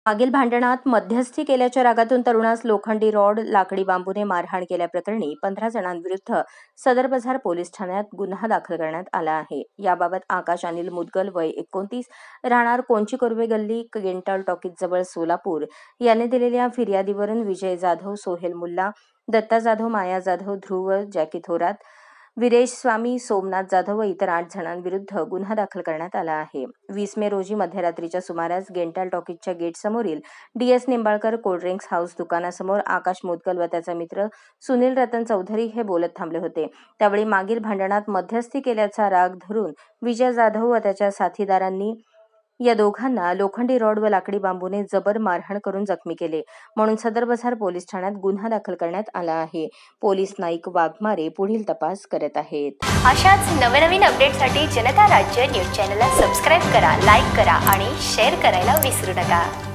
मागील भांडणात मध्यस्थी केल्याच्या रागातून तरुणास लोखंडी रॉड, लाकडी बांबूने मारहाण केल्याप्रकरणी 15 जणांविरुद्ध सदर बाजार पोलीस ठाण्यात गुन्हा दाखल करण्यात आला आहे। याबाबत आकाश अनिल मुदगल वय 29 राहणार कोंची कोरवे गल्ली गेंटाळ टॉकीज जवळ सोलापूर याने दिलेल्या फिर्यादीवरून विजय जाधव, सोहेल मुल्ला, दत्ता जाधव, माया जाधव, ध्रुव जॅकी थोरात, विरेश स्वामी, सोमनाथ जाधव व इतर 8 जणांविरुद्ध गुन्हा दाखल करण्यात आला आहे। 20 मे रोजी मध्यरात्रीच्या सुमारास गेंटाळ टॉकीजच्या गेट समोरील DS निंबाळकर कोल्ड्रिंक्स हाऊस दुकानासमोर आकाश मुदगल व त्याचा मित्र सुनील रतन चौधरी हे बोलत थांबले होते। त्यावेळी मागील भांडणात मध्यस्थी केल्याचा राग धरून विजय जाधव व त्याच्या साथीदारांनी या दोघांना लोखंडी रॉड व लाकडी बांबूने जबर मारहाण करून जखमी केले, म्हणून सदर बाजार पोलीस ठाण्यात गुन्हा दाखल करण्यात आला आहे। पोलीस नाईक वाघमारे पुढील तपास करत आहेत। अशाच नवनवीन अपडेटसाठी जनता राज्य न्यूज चॅनलला सबस्क्राईब करा, लाईक करा आणि शेअर करायला विसरू नका।